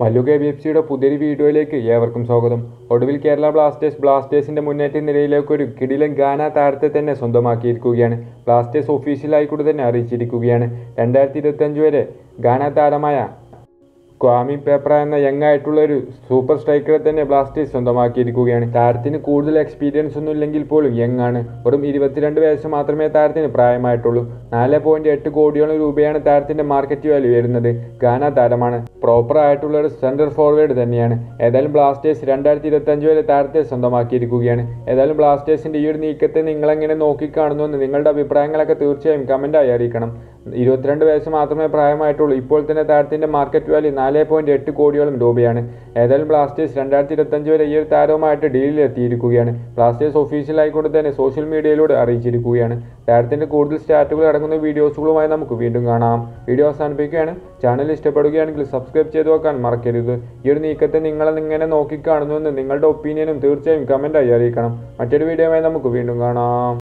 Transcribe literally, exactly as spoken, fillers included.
Mallu K B F സിയുടെ പുതിയൊരു വീഡിയോയിലേക്ക് ഏവർക്കും സ്വാഗതം. ഒടുവിൽ കേരള ബ്ലാസ്റ്റേഴ്സ് ബ്ലാസ്റ്റേഴ്സിന്റെ മുന്നേറ്റ നിരയിലേക്ക് ഒരു കിടിലൻ ഗാന താരത്തെ തന്നെ സ്വന്തമാക്കിയിരിക്കുകയാണ്. ബ്ലാസ്റ്റേഴ്സ് ഒഫീഷ്യലായി കൂടി തന്നെ അറിയിച്ചിരിക്കുകയാണ്. രണ്ടായിരത്തി ഇരുപത്തി അഞ്ച് വരെ ഗാന താരമായ ക്വാമി പേപ്ര എന്ന യങ് ആയിട്ടുള്ള ഒരു സൂപ്പർ സ്ട്രൈക്കറെ തന്നെ ബ്ലാസ്റ്റേഴ്സ് സ്വന്തമാക്കിയിരിക്കുകയാണ്. താരത്തിന് കൂടുതൽ എക്സ്പീരിയൻസ് ഒന്നും ഇല്ലെങ്കിൽ പോലും യങ് ആണ്. വെറും ഇരുപത്തിരണ്ട് വയസ്സ് മാത്രമേ താരത്തിന് പ്രായമായിട്ടുള്ളൂ. നാല് പോയിന്റ് എട്ട് കോടിയോളം രൂപയാണ് താരത്തിന്റെ മാർക്കറ്റ് വാല്യൂ വരുന്നത്. ഗാന താരമാണ്. പ്രോപ്പർ ആയിട്ടുള്ള ഒരു സെന്റർ ഫോർവേഡ് തന്നെയാണ്. ഏതായാലും ബ്ലാസ്റ്റേഴ്സ് രണ്ടായിരത്തി ഇരുപത്തി അഞ്ച് വരെ താരത്തെ സ്വന്തമാക്കിയിരിക്കുകയാണ്. ഏതായാലും ബ്ലാസ്റ്റേഴ്സിന്റെ ഈ ഒരു നീക്കത്തെ നിങ്ങളെങ്ങനെ നോക്കിക്കാണുന്നു എന്ന് നിങ്ങളുടെ അഭിപ്രായങ്ങളൊക്കെ തീർച്ചയായും കമന്റായി അറിയിക്കണം. ഇരുപത്തിരണ്ട് വയസ്സ് മാത്രമേ പ്രായമായിട്ടുള്ളൂ. ഇപ്പോൾ തന്നെ താരത്തിന്റെ മാർക്കറ്റ് വാല്യൂ നാല് പോയിന്റ് എട്ട് കോടിയോളം രൂപയാണ്. ഏതായാലും ബ്ലാസ്റ്റേഴ്സ് രണ്ടായിരത്തി ഇരുപത്തി അഞ്ച് വരെ ഈ ഒരു താരവുമായിട്ട് ഡീലിൽ എത്തിയിരിക്കുകയാണ്. ബ്ലാസ്റ്റേഴ്സ് ഒഫീഷ്യലായിക്കൊണ്ട് തന്നെ സോഷ്യൽ മീഡിയയിലൂടെ അറിയിച്ചിരിക്കുകയാണ്. താരത്തിന്റെ കൂടുതൽ സ്റ്റാറ്റുകൾ അടങ്ങുന്ന വീഡിയോസുകളുമായി നമുക്ക് വീണ്ടും കാണാം. വീഡിയോ അവസാനിപ്പിക്കുകയാണ്. ചാനൽ ഇഷ്ടപ്പെടുകയാണെങ്കിൽ സബ്സ്ക്രൈബ് ചെയ്ത് വെക്കാൻ മറക്കരുത്. ഈ ഒരു നീക്കത്തെ നിങ്ങളെ ഇങ്ങനെ നോക്കിക്കാണുന്നു എന്ന് നിങ്ങളുടെ ഒപ്പീനിയനും തീർച്ചയായും കമന്റായി അറിയിക്കണം. മറ്റൊരു വീഡിയോയുമായി നമുക്ക് വീണ്ടും കാണാം.